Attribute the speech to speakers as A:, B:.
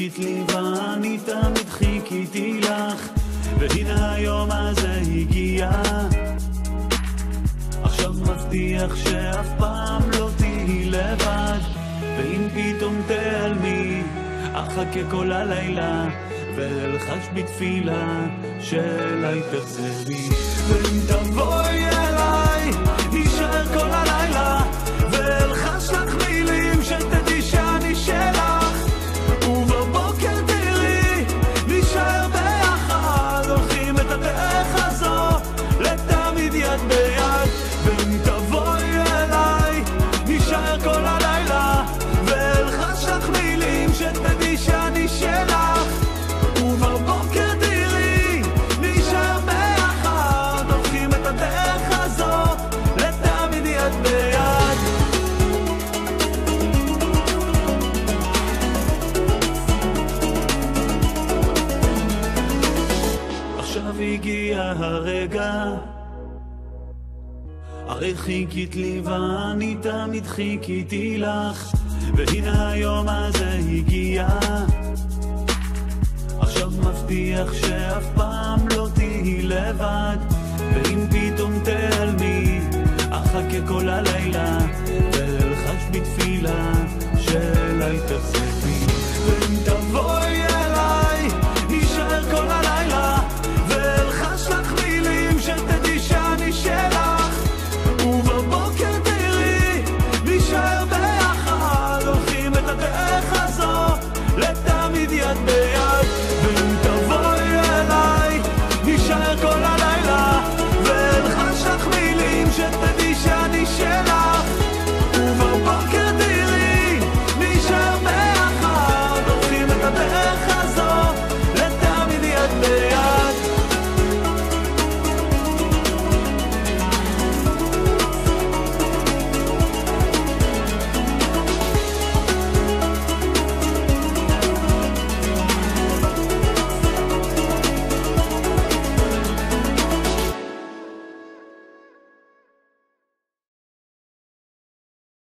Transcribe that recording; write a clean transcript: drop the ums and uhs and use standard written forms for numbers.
A: חיכית לי ואני תמיד חיכיתי לך, והנה היום הזה הגיע. עכשיו מבטיח שאף פעם לא תהי לבד, ואם פתאום תעלמי אחכה כל הלילה ואלחש בתפילה שאליי תחזרי. ואם תבואי אליי נשאר כל הלילה ואלחש לך מילים שתדעי שאני שלך, ובבוקר תראי נשאר ביחד, הולכים את הדרך הזו לתמיד יד ביד. ואם תבואי אליי נשאר כל הלילה ואלחש לך מילים שתדעי שאני שלך, ובבוקר תראי נשאר ביחד, הולכים את הדרך הזו לתמיד יד ביד. עכשיו הגיע הרגע, הרי חיכית לי ואני תמיד חיכיתי לך, והנה היום הזה הגיע. עכשיו מבטיח שאף פעם לא תהי לבד, ואם פתאום תעלמי אחכה כל הלילה ואלחש בתפילה שאליי תחזרי. ואם תבואי אליי נשאר כל הלילה ואלחש לך מילים שתדעי שאני שלך, ובבוקר תראי נשאר ביחד, הולכים את הדרך הזו לתמיד יד ביד.